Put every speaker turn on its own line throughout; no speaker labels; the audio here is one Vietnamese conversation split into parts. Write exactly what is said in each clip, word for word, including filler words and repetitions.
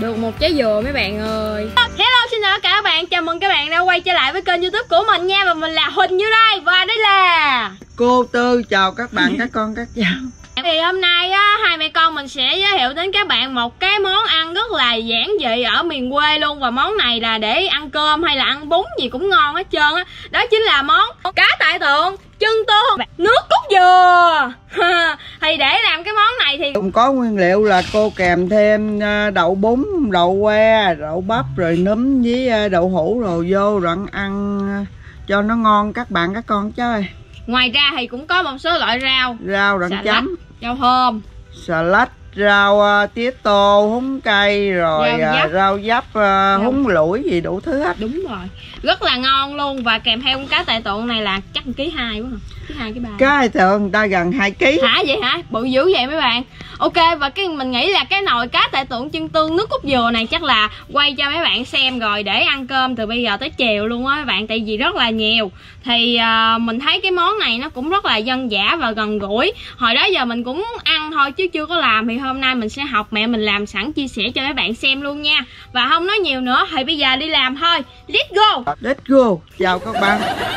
được một trái dừa mấy bạn ơi. Hello, xin chào tất cả các bạn, chào mừng các bạn đã quay trở lại với kênh YouTube của mình nha. Và mình là Huỳnh như đây, và đây là
cô Tư. Chào các bạn, các con, các cháu.
Thì hôm nay á, hai mẹ con mình sẽ giới thiệu đến các bạn một cái món ăn rất là giản dị ở miền quê luôn. Và món này là để ăn cơm hay là ăn bún gì cũng ngon hết trơn á. Đó. đó chính là món cá tại tượng chân tương nước cốt dừa. Thì để làm cái món này thì
cũng có nguyên liệu là cô kèm thêm đậu bún, đậu que, đậu bắp, rồi núm với đậu hũ rồi vô rồi ăn cho nó ngon các bạn, các con chứ ơi.
Ngoài ra thì cũng có một số loại rau.
Rau đặng chấm,
rau thơm,
xà lách, rau uh, tía tô, húng cây, rồi rau, uh, rau dắp, uh, húng lủi gì đủ thứ hết.
Đúng rồi, rất là ngon luôn. Và kèm theo con cá tại tượng này là chắc ký hai quá hả? Ký hai, ký ba.
Cá tại tượng người ta gần hai ký.
Hả vậy hả? Bự dữ vậy mấy bạn. Ok, và cái mình nghĩ là cái nồi cá tại tượng chân tương nước cốt dừa này chắc là quay cho mấy bạn xem rồi để ăn cơm từ bây giờ tới chiều luôn á mấy bạn, tại vì rất là nhiều. Thì uh, mình thấy cái món này nó cũng rất là dân dã và gần gũi. Hồi đó giờ mình cũng ăn thôi chứ chưa có làm, thì hôm nay mình sẽ học mẹ mình làm sẵn chia sẻ cho mấy bạn xem luôn nha. Và không nói nhiều nữa thì bây giờ đi làm thôi. Let's go.
Let's go. Chào các bạn.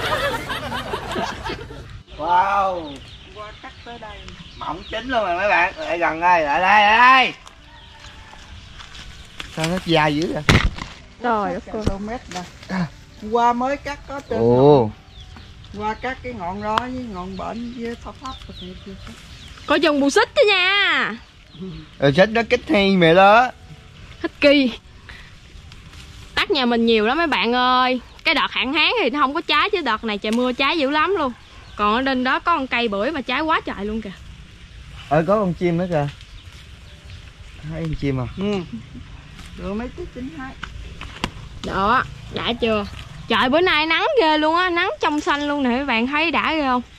Wow, qua cắt tới đây mỏng chín luôn rồi mấy bạn. Lại gần đây, lại đây, lại đây. Sao nó dài dữ vậy?
Rồi,
mét à, qua mới cắt có trên.
Ồ.
Qua cắt cái ngọn đó với ngọn bệnh với thấp thấp.
Có dùng bù xích đó nha.
Ờ xích nó kích hay mẹ đó.
Thích kỳ. Tắc nhà mình nhiều lắm mấy bạn ơi. Cái đợt hạn hán thì nó không có trái, chứ đợt này trời mưa trái dữ lắm luôn. Còn ở trên đó có con cây bưởi mà trái quá trời luôn kìa.
Ờ có con chim nữa kìa. Thấy con chim à?
Ừ. Được mấy cái chín hai.
Đó, đã chưa? Trời bữa nay nắng ghê luôn á, nắng trong xanh luôn nè mấy bạn, thấy đã ghê không?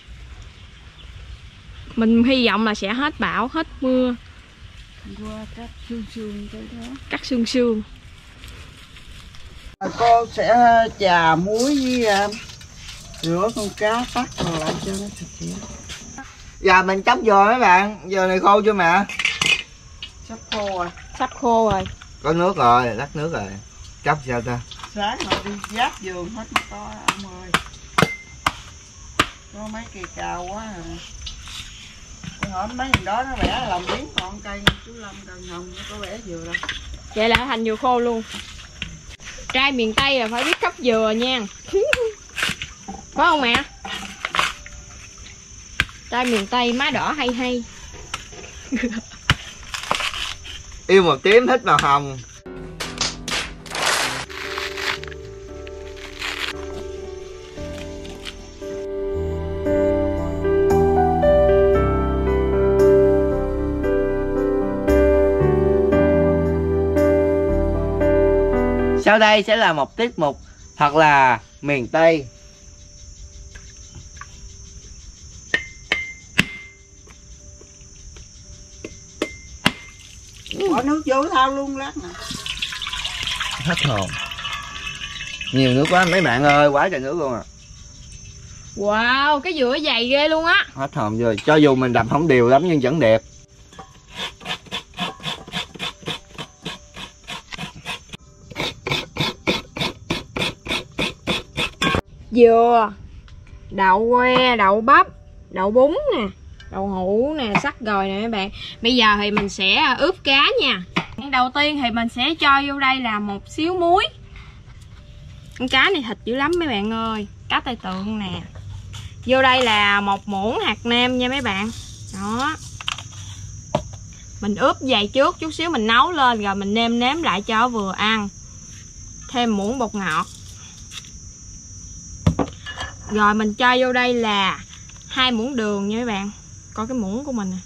Mình hy vọng là sẽ hết bão, hết mưa.
Qua cắt xương xương cái đó.
Cắt xương xương.
Cô sẽ chà muối với uh, rửa con cá tắt rồi lại cho nó sạch sẽ.
Giờ mình chấm vô mấy bạn, giờ này khô chưa mẹ?
Sắp khô rồi.
Sắp khô rồi.
Có nước rồi, lắc nước rồi. Chấm sao ta?
Sáng rồi đi giáp vườn hết mà có ông ơi. Có mấy cây cao quá à. Tôi hỏi mấy thằng đó nó bẻ lòng miếng còn cây chú Lâm cần hồng nó có bẻ dừa đâu.
Vậy là thành dừa khô luôn. Trai miền Tây là phải biết khóc dừa nha. Phải không mẹ? Trai miền Tây má đỏ hay hay.
Yêu màu tím thích màu hồng. Sau đây sẽ là một tiết mục thật là miền Tây.
Bỏ nước vô thao luôn lát nè.
Hết hồn. Nhiều nước quá mấy bạn ơi, quá trời nước luôn à.
Wow, cái dừa dày ghê luôn á.
Hết hồn rồi, cho dù mình đập không đều lắm nhưng vẫn đẹp.
Dừa, đậu que, đậu bắp, đậu bún nè, đậu hũ nè, sắc rồi nè mấy bạn. Bây giờ thì mình sẽ ướp cá nha. Đầu tiên thì mình sẽ cho vô đây là một xíu muối. Con cá này thịt dữ lắm mấy bạn ơi. Cá tai tượng nè. Vô đây là một muỗng hạt nêm nha mấy bạn. Đó. Mình ướp dày trước, chút xíu mình nấu lên rồi mình nêm nếm lại cho vừa ăn. Thêm muỗng bột ngọt. Rồi mình cho vô đây là hai muỗng đường nha mấy bạn. Coi cái muỗng của mình nè.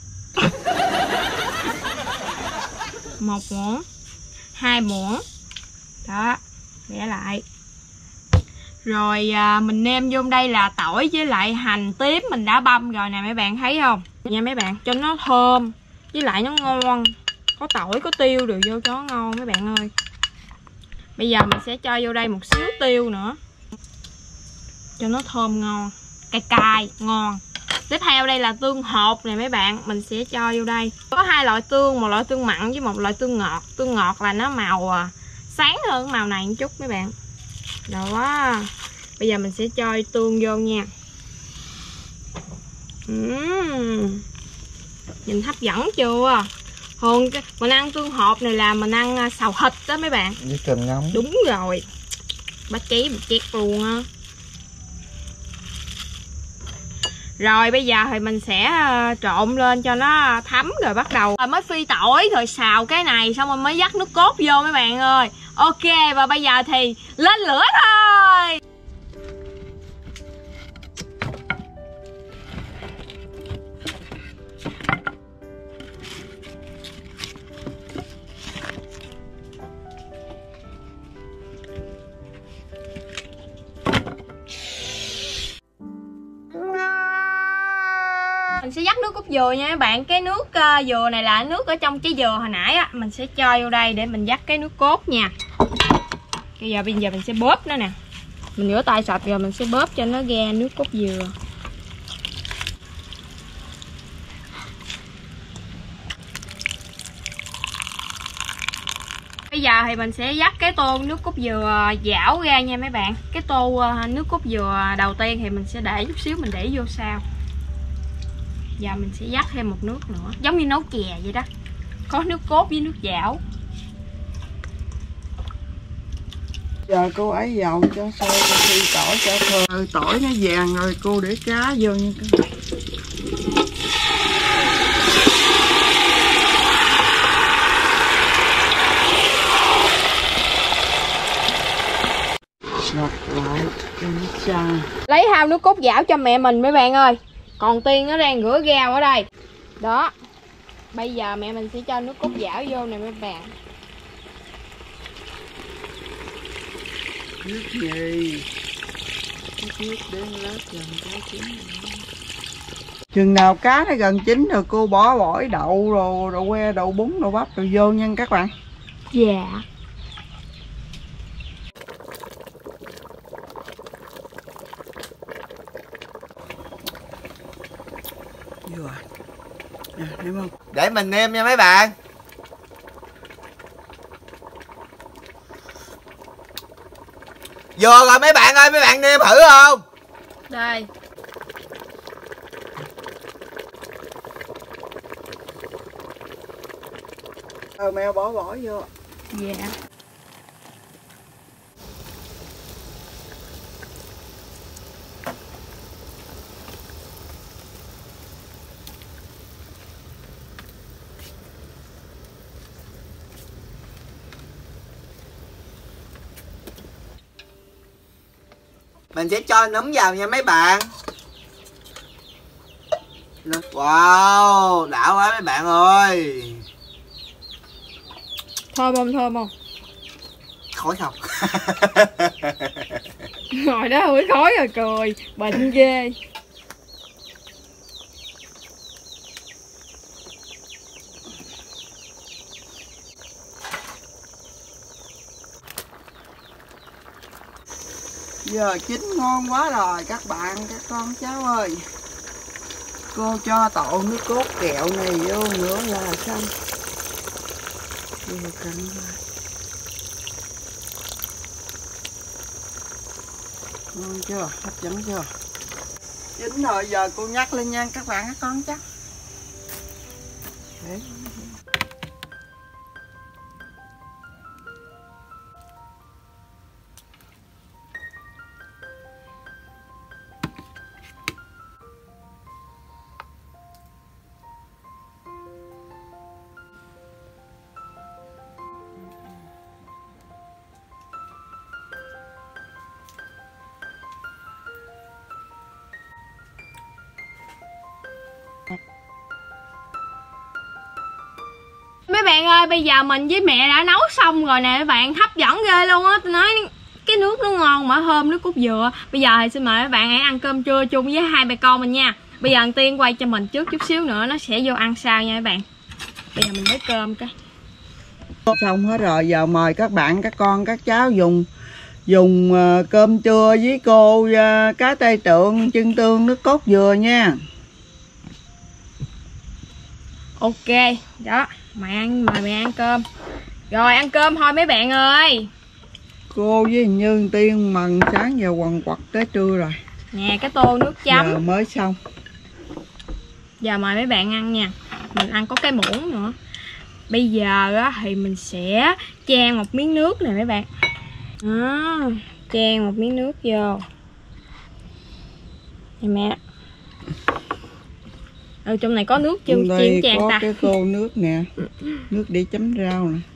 Một muỗng, hai muỗng. Đó, để lại. Rồi à, mình nêm vô đây là tỏi với lại hành tím mình đã băm rồi nè mấy bạn thấy không? Nha mấy bạn, cho nó thơm với lại nó ngon. Có tỏi, có tiêu đều vô cho nó ngon mấy bạn ơi. Bây giờ mình sẽ cho vô đây một xíu tiêu nữa cho nó thơm ngon, cay cay ngon. Tiếp theo đây là tương hột này mấy bạn, mình sẽ cho vô đây. Có hai loại tương, một loại tương mặn với một loại tương ngọt. Tương ngọt là nó màu sáng hơn màu này một chút mấy bạn. Đó. Bây giờ mình sẽ cho tương vô nha. uhm. Nhìn hấp dẫn chưa? Thường mình ăn tương hột này là mình ăn xào thịt đó mấy bạn.
Với cơm nóng.
Đúng rồi. Bắt cháy bị chét luôn á. Rồi bây giờ thì mình sẽ trộn lên cho nó thấm rồi bắt đầu rồi mới phi tỏi rồi xào cái này xong rồi mới dắt nước cốt vô mấy bạn ơi. Ok, và bây giờ thì lên lửa thôi. Mình sẽ dắt nước cốt dừa nha các bạn. Cái nước uh, dừa này là nước ở trong trái dừa hồi nãy á. Mình sẽ cho vô đây để mình dắt cái nước cốt nha. Bây giờ bây giờ mình sẽ bóp nó nè. Mình rửa tay sạch rồi mình sẽ bóp cho nó ra nước cốt dừa. Bây giờ thì mình sẽ dắt cái tô nước cốt dừa dảo ra nha mấy bạn. Cái tô uh, nước cốt dừa đầu tiên thì mình sẽ để chút xíu, mình để vô sau. Giờ mình sẽ dắt thêm một nước nữa, giống như nấu chè vậy đó. Có nước cốt với nước dảo.
Giờ cô ấy dầu cho sôi, cho phi tỏi cho thơm. Ừ, tỏi nó vàng rồi cô để cá vô như cái lọc lại cho nó chai.
Lấy hao nước cốt dảo cho mẹ mình mấy bạn ơi. Còn Tiên nó đang rửa rau ở đây. Đó. Bây giờ mẹ mình sẽ cho nước cốt dảo vô nè mấy bạn.
Nước gì? Nước đến lát gần cá chín. Chừng nào cá nó gần chín rồi cô bỏ bổi đậu rồi đậu que, đậu bún, đậu bắp rồi vô nha các bạn.
Dạ. Yeah.
Rồi. Nè, nêm không?
Để mình nêm nha mấy bạn. Vừa rồi mấy bạn ơi, mấy bạn nêm thử không?
Đây.
Ờ mẹ bỏ bỏ vô.
Dạ. Yeah.
Mình sẽ cho nấm vào nha mấy bạn. Wow, đã quá mấy bạn ơi.
Thơm không, thơm không?
Khói không?
Ngồi đó hửi khói rồi cười, bệnh ghê.
Giờ chín ngon quá rồi các bạn, các con cháu ơi. Cô cho tộ nước cốt kẹo này vô nữa là xong. Vừa cắn lại. Ngon chưa? Hấp dẫn chưa? Chín rồi, giờ cô nhắc lên nha các bạn, các con chắc. Đấy.
Mấy bạn ơi, bây giờ mình với mẹ đã nấu xong rồi nè mấy bạn, hấp dẫn ghê luôn á. Tôi nói cái nước nó ngon mà thơm nước cốt dừa. Bây giờ thì xin mời các bạn hãy ăn cơm trưa chung với hai mẹ con mình nha. Bây giờ Tiên quay cho mình trước chút xíu nữa nó sẽ vô ăn sau nha các bạn. Bây giờ mình lấy cơm cái.
Xong hết rồi, giờ mời các bạn, các con, các cháu dùng dùng uh, cơm trưa với cô uh, cá tây tượng chân tương nước cốt dừa nha.
Ok, đó, mày ăn, mời mày ăn cơm. Rồi ăn cơm thôi mấy bạn ơi.
Cô với Như Tiên mần sáng giờ quằn quật tới trưa rồi.
Nè cái tô nước chấm.
Giờ mới xong.
Giờ mời mấy bạn ăn nha. Mình ăn có cái muỗng nữa. Bây giờ á, thì mình sẽ chan một miếng nước nè mấy bạn. Đó, chan một miếng nước vô. Nè mẹ. Ừ, trong này có nước chưa?
Đây
chan
có
ta.
cái tô nước nè. Nước để chấm rau nè.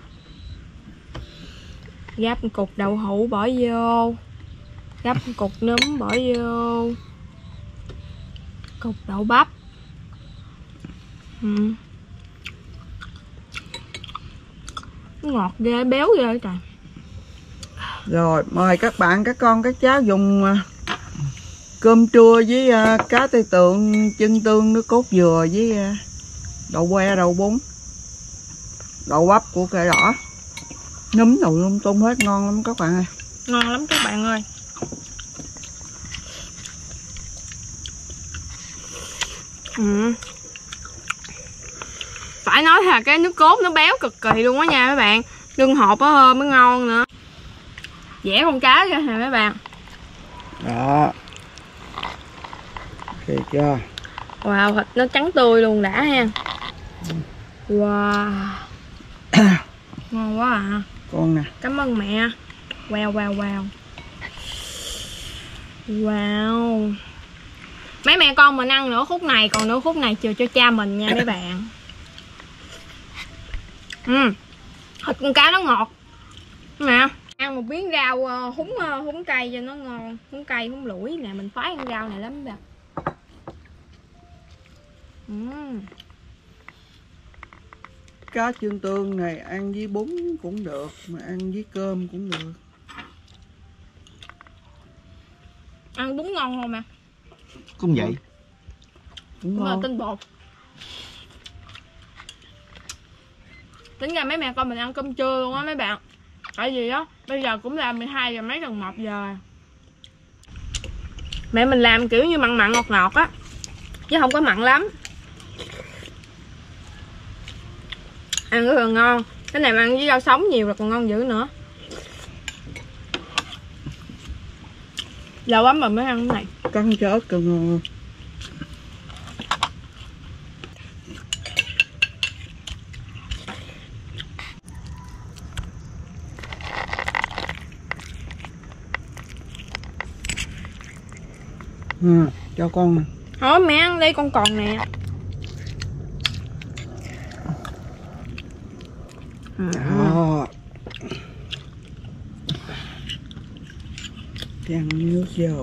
Gắp một cục đậu hũ bỏ vô. Gắp một cục nấm bỏ vô. Cục đậu bắp. Ừ. Ngọt ghê, béo ghê trời.
Rồi mời các bạn, các con, các cháu dùng cơm trưa với cá tây tượng, chân tương, nước cốt dừa với đậu que, đậu bún, đậu bắp của cải đỏ, nấm đậu lung tung hết, ngon lắm các bạn ơi.
Ngon lắm các bạn ơi. Ừ. Phải nói là cái nước cốt nó béo cực kỳ luôn á nha mấy bạn. Đừng hộp ở hơn mới ngon nữa. Vẽ con cá ra nè mấy bạn.
Đó. Thiệt chưa?
Wow, thịt nó trắng tươi luôn đã ha. Wow. Ngon quá à.
Con nè.
Cảm ơn mẹ. Wow wow wow. Wow. Mấy mẹ con mình ăn nửa khúc này, còn nửa khúc này chừa cho cha mình nha mấy bạn. Ừ. Thịt con cá nó ngọt. Nè, ăn một miếng rau húng húng cây cho nó ngon. Húng cây, húng lủi nè, mình khoái ăn rau này lắm bạn. Uhm.
Cá chân tương này ăn với bún cũng được, mà ăn với cơm cũng được.
Ăn bún ngon không nè?
Cũng vậy.
Cũng
Cũng là
ngon.
tinh bột. Tính ra mấy mẹ con mình ăn cơm trưa luôn á mấy bạn. Tại vì á, bây giờ cũng là mười hai giờ mấy, gần một giờ. Mẹ mình làm kiểu như mặn mặn ngọt ngọt á, chứ không có mặn lắm. Ăn rất là ngon. Cái này mà ăn với rau sống nhiều là còn ngon dữ nữa. Lâu lắm rồi mới ăn cái này.
Cắn cho ớt càng ngon. Ừ, cho con.
Thôi mẹ ăn đi, con còn nè.
Đó. Chan nước vô.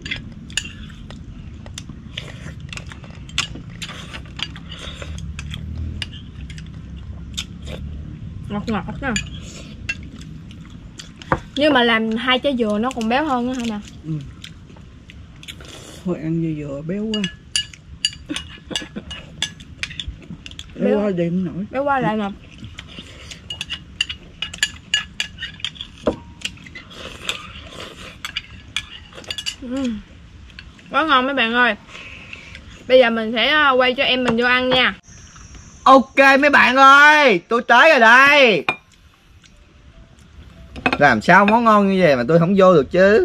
Ngọt ngọt nè. Nhưng mà làm hai trái dừa nó còn béo hơn nữa hả nè.
Ừ. Thôi ăn dừa dừa béo quá. Béo, béo quá đi không nổi.
Béo quá lại nè. Uhm. Quá ngon mấy bạn ơi. Bây giờ mình sẽ quay cho em mình vô ăn nha.
Ok mấy bạn ơi, tôi tới rồi đây. Làm sao món ngon như vậy mà tôi không vô được chứ.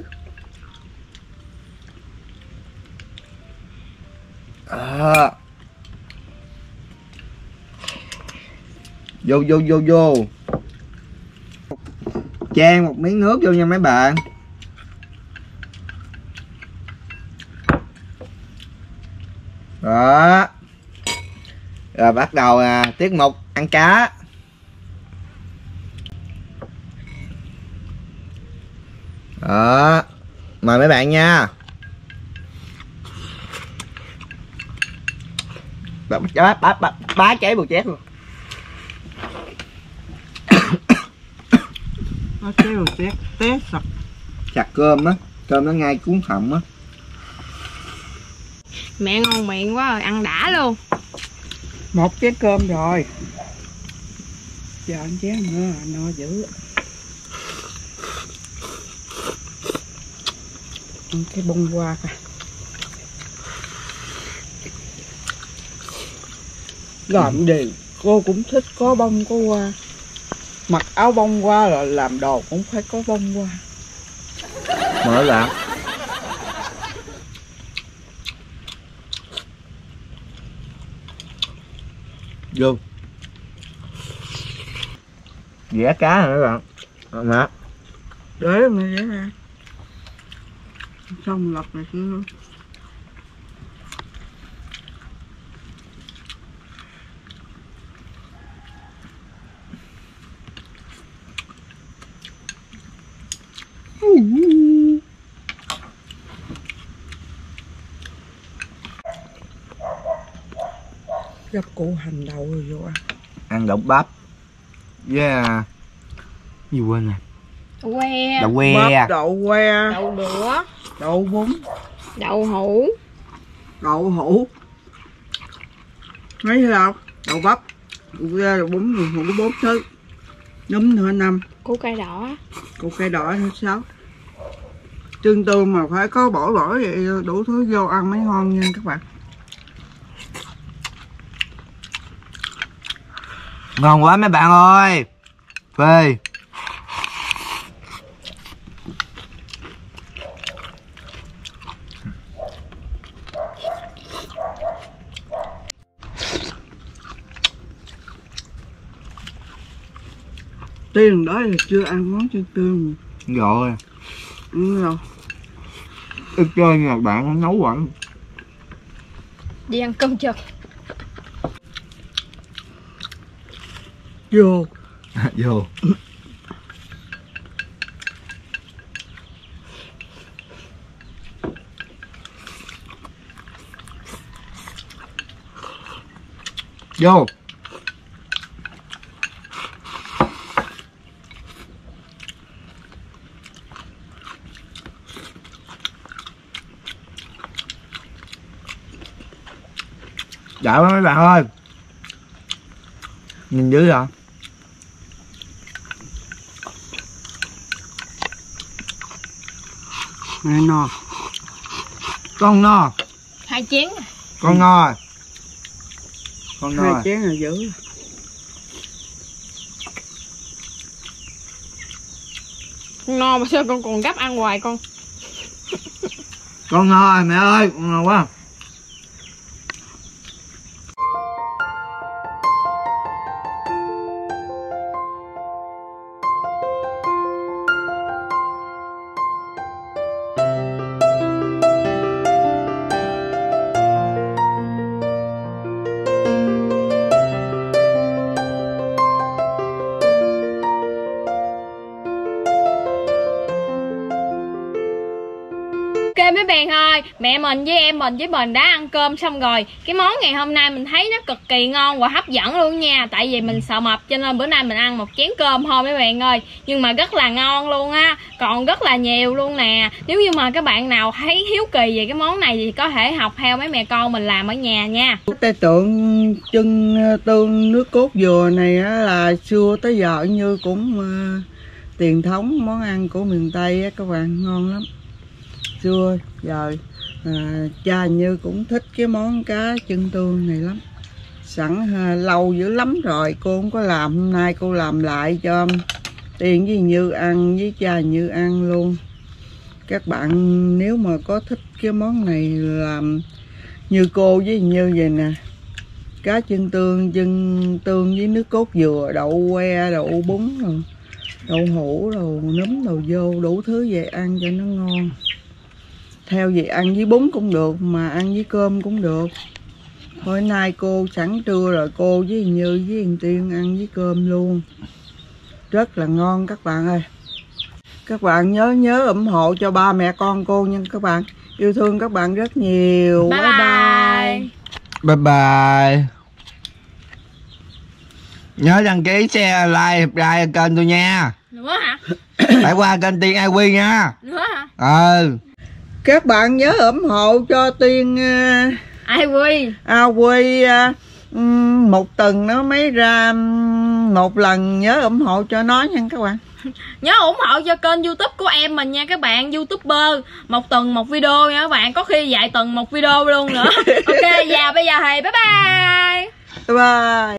À. Vô vô vô vô. Chan một miếng nước vô nha mấy bạn. Đó. Rồi bắt đầu à, tiết mục ăn cá. Đó. Mời mấy bạn nha. Bá bá bá bá cháy bùi chét luôn.
Nó cháy bùi chét té sặc.
Chặt cơm á, cơm nó ngay cuốn họng á.
Mẹ ngon miệng quá rồi, ăn đã luôn.
Một chén cơm rồi. Chờ anh chén nữa, no dữ. Ăn cái bông hoa kìa. Làm gì cô cũng thích có bông có hoa. Mặc áo bông hoa là làm đồ cũng phải có bông hoa.
Mở lạc. Vô. Vẽ cá rồi các bạn. Nè.
Để mày vẽ ra. Xong lọc này nữa. Gấp củ hành đậu rồi vô ăn.
Ăn đậu bắp với yeah. Gì quên nè.
Đậu que.
Đậu que.
Bắp, đậu que.
Đậu đũa.
Đậu bún.
Đậu hũ.
Đậu hũ. Mấy thứ không? Đậu bắp, đậu que, đậu bún, đậu hũ, bốn thứ. Núm nữa năm.
Củ cây đỏ.
Củ cây đỏ nữa sáu. Trưng tương mà phải có bỏ bỏ vậy đủ thứ vô ăn mới ngon nha các bạn.
Ngon quá mấy bạn ơi. Phê.
Tiên đó là chưa ăn món trưng tương.
Rồi.
Ừ rồi.
Ít chơi nha bạn, không nấu quẩn.
Đi ăn cơm trực.
Vô.
Vô. Vô. Dạ mấy bạn ơi. Nhìn dữ rồi.
Mẹ no.
Con no.
Hai chén.
Con no rồi. Con no
Hai
rồi.
chén là dữ.
Con no mà sao con còn gấp ăn hoài con.
Con no rồi mẹ ơi, con no quá.
Ok mấy bạn ơi, mẹ mình với em mình với mình đã ăn cơm xong rồi. Cái món ngày hôm nay mình thấy nó cực kỳ ngon và hấp dẫn luôn nha. Tại vì mình sợ mập cho nên bữa nay mình ăn một chén cơm thôi mấy bạn ơi. Nhưng mà rất là ngon luôn á, còn rất là nhiều luôn nè. Nếu như mà các bạn nào thấy hiếu kỳ về cái món này thì có thể học theo mấy mẹ con mình làm ở nhà nha.
Cái tay tượng chân tương nước cốt dừa này á, là xưa tới giờ như cũng uh, truyền thống món ăn của miền Tây á các bạn, ngon lắm. Xưa giờ à, cha Như cũng thích cái món cá chân tương này lắm. Sẵn à, lâu dữ lắm rồi cô không có làm, hôm nay cô làm lại cho Tiên với Như ăn, với cha Như ăn luôn. Các bạn nếu mà có thích cái món này làm như cô với Như vậy nè, cá chân tương, chân tương với nước cốt dừa, đậu que, đậu bún rồi, đậu hũ rồi núm đồ vô đủ thứ về ăn cho nó ngon. Theo vậy ăn với bún cũng được, mà ăn với cơm cũng được. Hôm nay cô sẵn trưa rồi cô với Như với Tiên ăn với cơm luôn. Rất là ngon các bạn ơi. Các bạn nhớ nhớ ủng hộ cho ba mẹ con cô nha các bạn. Yêu thương các bạn rất nhiều.
Bye
Bye
bye.
bye.
Bye bye. Nhớ đăng ký, share, like, subscribe kênh tôi nha.
Nữa hả?
Phải qua kênh Tiên i quy nha.
Nữa hả?
Ừ.
Các bạn nhớ ủng hộ cho Tiên uh,
Ai quy
A Quy uh, một tuần nó mới ra một lần, nhớ ủng hộ cho nó nha các bạn.
Nhớ ủng hộ cho kênh YouTube của em mình nha các bạn, YouTuber. Một tuần một video nha các bạn, có khi vài tuần một video luôn nữa. Ok, và bây giờ thì bye bye.
Bye bye.